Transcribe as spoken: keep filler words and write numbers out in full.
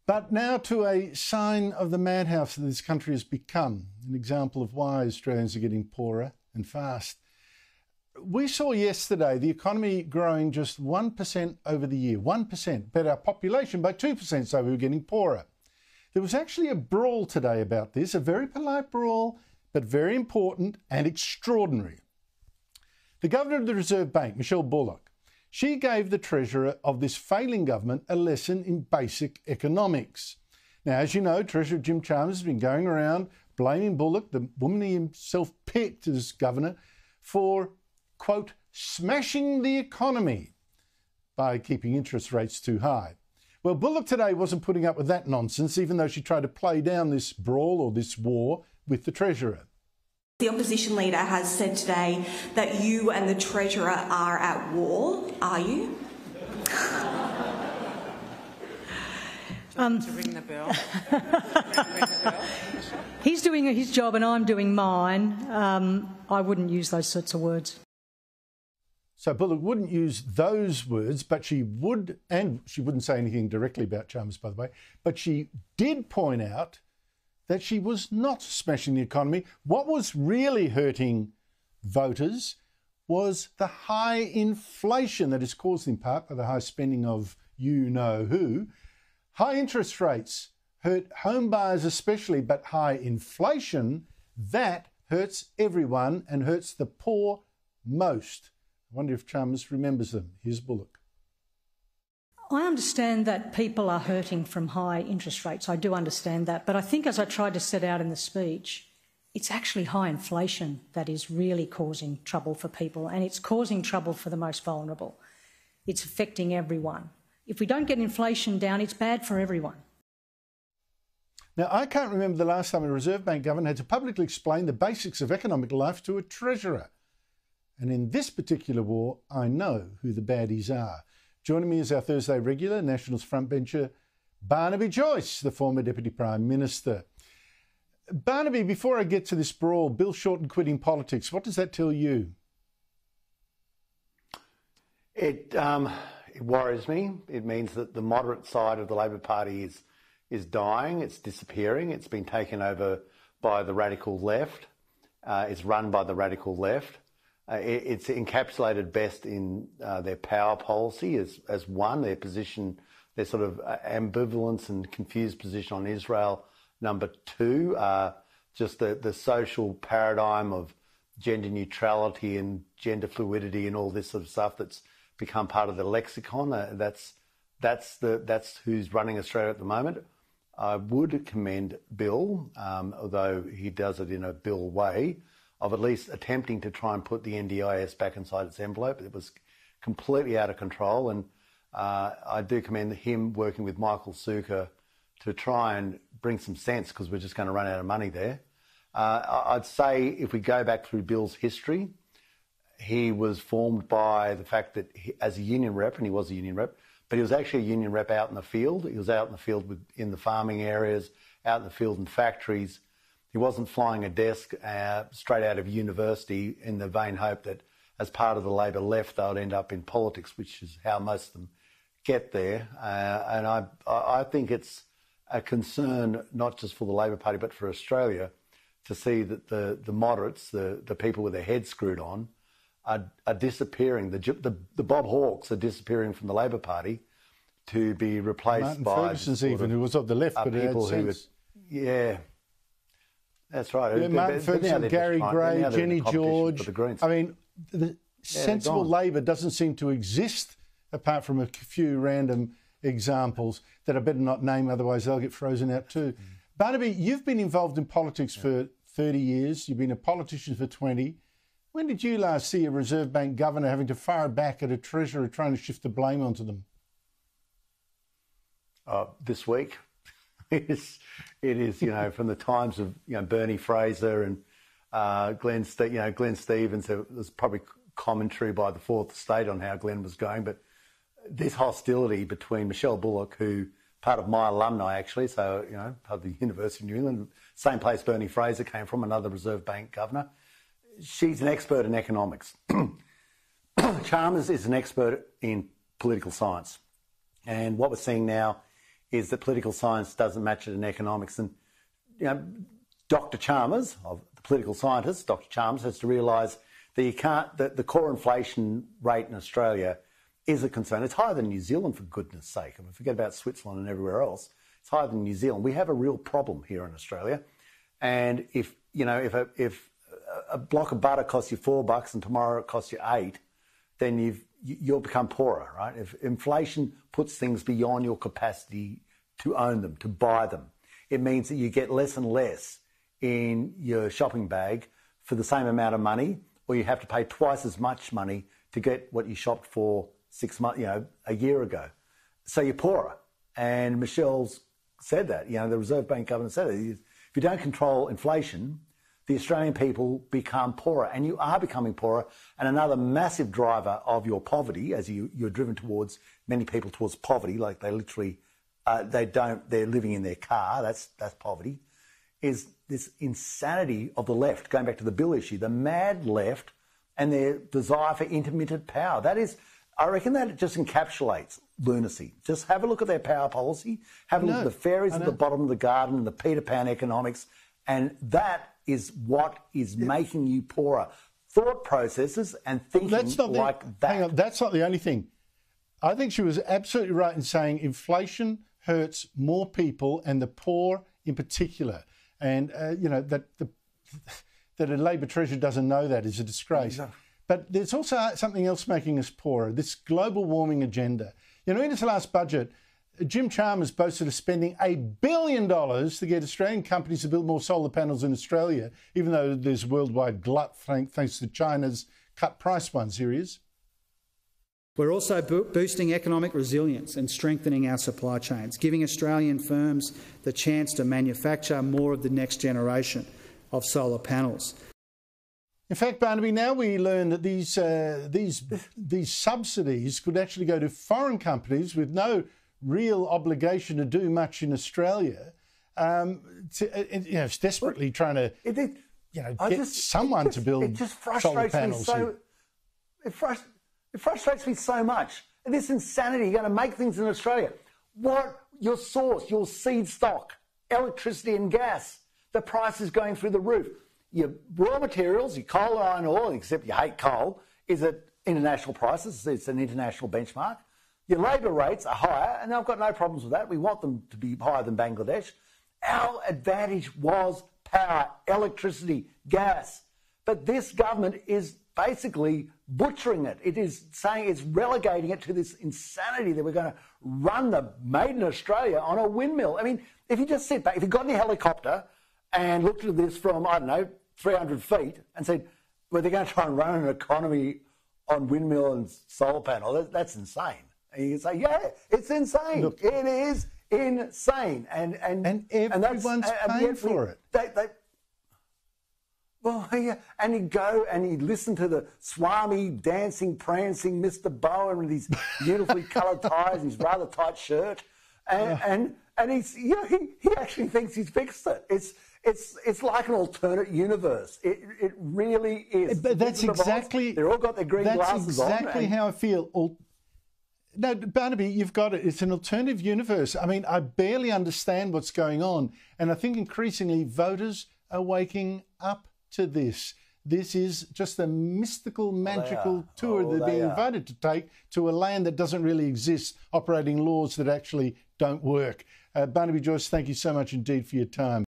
But now to a sign of the madhouse that this country has become, an example of why Australians are getting poorer and fast. We saw yesterday the economy growing just one percent over the year, one percent, but our population by two percent, so we were getting poorer. There was actually a brawl today about this, a very polite brawl, but very important and extraordinary. The Governor of the Reserve Bank, Michelle Bullock, she gave the Treasurer of this failing government a lesson in basic economics. Now, as you know, Treasurer Jim Chalmers has been going around blaming Bullock, the woman he himself picked as Governor, for, quote, smashing the economy by keeping interest rates too high. Well, Bullock today wasn't putting up with that nonsense, even though she tried to play down this brawl or this war with the Treasurer. The opposition leader has said today that you and the Treasurer are at war. Are you? Um, to ring the bell. He's doing his job and I'm doing mine. Um, I wouldn't use those sorts of words. So Bullock wouldn't use those words, but she would, and she wouldn't say anything directly about Chalmers, by the way, but she did point out that she was not smashing the economy. What was really hurting voters was the high inflation that is caused in part by the high spending of you-know-who. High interest rates hurt home buyers especially, but high inflation, that hurts everyone and hurts the poor most. I wonder if Chalmers remembers them. Here's Bullock. I understand that people are hurting from high interest rates. I do understand that. But I think, as I tried to set out in the speech, it's actually high inflation that is really causing trouble for people, and it's causing trouble for the most vulnerable. It's affecting everyone. If we don't get inflation down, it's bad for everyone. Now, I can't remember the last time a Reserve Bank governor had to publicly explain the basics of economic life to a treasurer. And in this particular war, I know who the baddies are. Joining me is our Thursday regular, Nationals frontbencher, Barnaby Joyce, the former Deputy Prime Minister. Barnaby, before I get to this brawl, Bill Shorten quitting politics, what does that tell you? It, um, it worries me. It means that the moderate side of the Labor Party is, is dying, it's disappearing, it's been taken over by the radical left, uh, it's run by the radical left. Uh, it, it's encapsulated best in uh, their power policy as, as one, their position, their sort of ambivalence and confused position on Israel. Number two, uh, just the, the social paradigm of gender neutrality and gender fluidity and all this sort of stuff that's become part of the lexicon. Uh, that's, that's, the, that's who's running Australia at the moment. I would commend Bill, um, although he does it in a Bill way, of at least attempting to try and put the N D I S back inside its envelope. It was completely out of control, and uh, I do commend him working with Michael Sukkar to try and bring some sense, because we're just going to run out of money there. Uh, I'd say if we go back through Bill's history, he was formed by the fact that he, as a union rep, and he was a union rep, but he was actually a union rep out in the field. He was out in the field with, in the farming areas, out in the field in factories. He wasn't flying a desk uh, straight out of university in the vain hope that as part of the Labor left, they would end up in politics, which is how most of them get there. Uh, and I, I think it's a concern, not just for the Labor Party, but for Australia, to see that the, the moderates, the, the people with their heads screwed on, are, are disappearing. The, the, the Bob Hawkes are disappearing from the Labor Party to be replaced Martin by... Ferguson's even, who was of the left, but people who sense. Were, yeah... That's right. Yeah, Martin Ferguson, Gary Gray, Jenny George. I mean, the yeah, sensible Labor doesn't seem to exist apart from a few random examples that I better not name, otherwise they'll get frozen out too. Mm. Barnaby, you've been involved in politics yeah. for thirty years. You've been a politician for twenty. When did you last see a Reserve Bank governor having to fire back at a treasurer trying to shift the blame onto them? Uh, this week. It is, it is, you know, from the times of, you know, Bernie Fraser and uh, Glenn, Ste you know, Glenn Stevens. There was probably commentary by the Fourth Estate on how Glenn was going, but this hostility between Michelle Bullock, who part of my alumni actually, so you know, part of the University of New England, same place Bernie Fraser came from, another Reserve Bank governor. She's an expert in economics. Chalmers is an expert in political science, and what we're seeing now is that political science doesn't match it in economics. And, you know, Doctor Chalmers, of the political scientist, Doctor Chalmers has to realise that you can't, that the core inflation rate in Australia is a concern. It's higher than New Zealand, for goodness sake. I mean, forget about Switzerland and everywhere else. It's higher than New Zealand. We have a real problem here in Australia. And if, you know, if a, if a block of butter costs you four bucks and tomorrow it costs you eight, then you've, you'll become poorer, right? If inflation puts things beyond your capacity to own them, to buy them, it means that you get less and less in your shopping bag for the same amount of money, or you have to pay twice as much money to get what you shopped for six months, you know, a year ago. So you're poorer. And Michelle's said that, you know, the Reserve Bank governor said it. If you don't control inflation, the Australian people become poorer, and you are becoming poorer. And another massive driver of your poverty, as you, you're driven towards, many people towards poverty, like they literally, uh, they don't, they're living in their car, that's, that's poverty, is this insanity of the left, going back to the bill issue, the mad left and their desire for intermittent power. That is, I reckon that just encapsulates lunacy. Just have a look at their power policy, have a look at the fairies at the bottom of the garden and the Peter Pan economics, and that is what is yeah. making you poorer. Thought processes and thinking that's not the, like that. Hang on, that's not the only thing. I think she was absolutely right in saying inflation hurts more people and the poor in particular. And, uh, you know, that the, that a Labor Treasurer doesn't know that is a disgrace. Exactly. But there's also something else making us poorer, this global warming agenda. You know, in his last budget, Jim Chalmers boasted of spending a billion dollars to get Australian companies to build more solar panels in Australia, even though there's worldwide glut thanks to China's cut price ones. Here he is. We're also bo- boosting economic resilience and strengthening our supply chains, giving Australian firms the chance to manufacture more of the next generation of solar panels. In fact, Barnaby, now we learn that these, uh, these, these subsidies could actually go to foreign companies with no real obligation to do much in Australia. Um, to, uh, you know, it's desperately well, trying to it, it, you know, get just, someone just, to build it just frustrates solar panels. Me so, it, frust, it frustrates me so much. This insanity, you're going to make things in Australia. What, your source, your seed stock, electricity and gas, the price is going through the roof. Your raw materials, your coal and iron ore, except you hate coal, is at international prices. It's an international benchmark. Your labour rates are higher, and I've got no problems with that. We want them to be higher than Bangladesh. Our advantage was power, electricity, gas. But this government is basically butchering it. It is saying it's relegating it to this insanity that we're going to run the made in Australia on a windmill. I mean, if you just sit back, if you got in a helicopter and looked at this from, I don't know, three hundred feet and said, well, they're going to try and run an economy on windmill and solar panel, that, that's insane. And you can say, yeah, it's insane. Look, it is insane. And and, and everyone's and paying and for it. They, they, well, yeah, and he'd go and he'd listen to the Swami dancing, prancing Mister Bowen with his beautifully coloured ties and his rather tight shirt. And, yeah. and, and he's, you know, he, he actually thinks he's fixed it. It's, It's it's like an alternate universe. It it really is. But that's exactly. They've all got their green glasses on. That's exactly how I feel. All, no, Barnaby, you've got it. It's an alternative universe. I mean, I barely understand what's going on, and I think increasingly voters are waking up to this. This is just a mystical, magical oh, tour oh, they're being are. invited to take to a land that doesn't really exist, operating laws that actually don't work. Uh, Barnaby Joyce, thank you so much indeed for your time.